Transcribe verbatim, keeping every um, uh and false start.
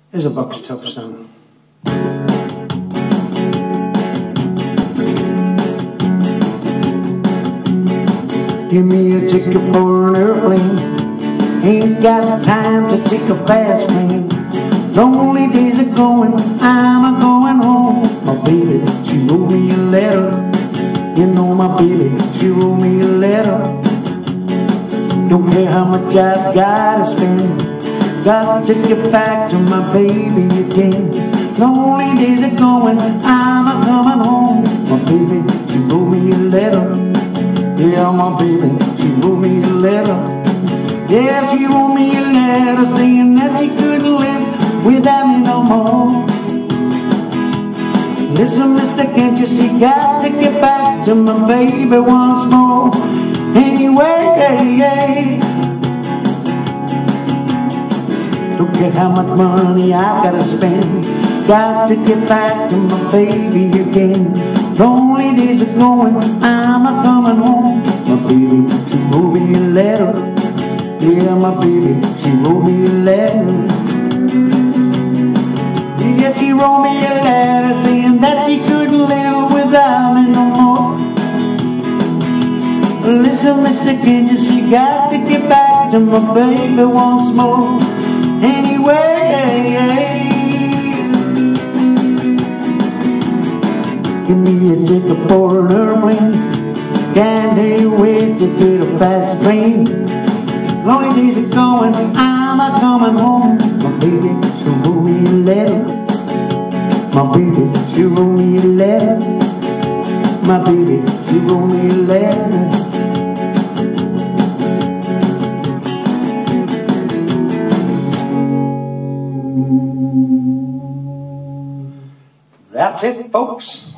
is a Bucks Tuff song. Give me a ticket for an airplane. Ain't got time to take a fast train. Lonely days are going, I'm a going home. My baby, she wrote me a letter. You know my baby, she wrote me a letter. Don't care how much I've gotta spend, gotta take it back to my baby again. Lonely days are going, I'm a coming home. My baby, she wrote me a letter. Yeah, my baby, she wrote me a letter. Yeah, she wrote me a letter saying that she couldn't live without me no more. Listen, mister, can't you see, got to get back to my baby once more. Anyway, yeah, yeah. Don't care how much money I've got to spend, got to get back to my baby again. Lonely days are going, I'm a coming home. My baby, she wrote me a letter. Yeah, my baby, she wrote me a letter. Yeah, she wrote me a letter saying that she couldn't live without me no more. Listen, mister, can't you see, got to get back to my baby once more. Anyway, give me a ticket for an airplane. Can't wait to get a fast train. Lonely days are going, I'm a coming home. My baby, she wrote me a letter. My baby, she wrote me a letter. My baby, she wrote me a letter. That's it, folks.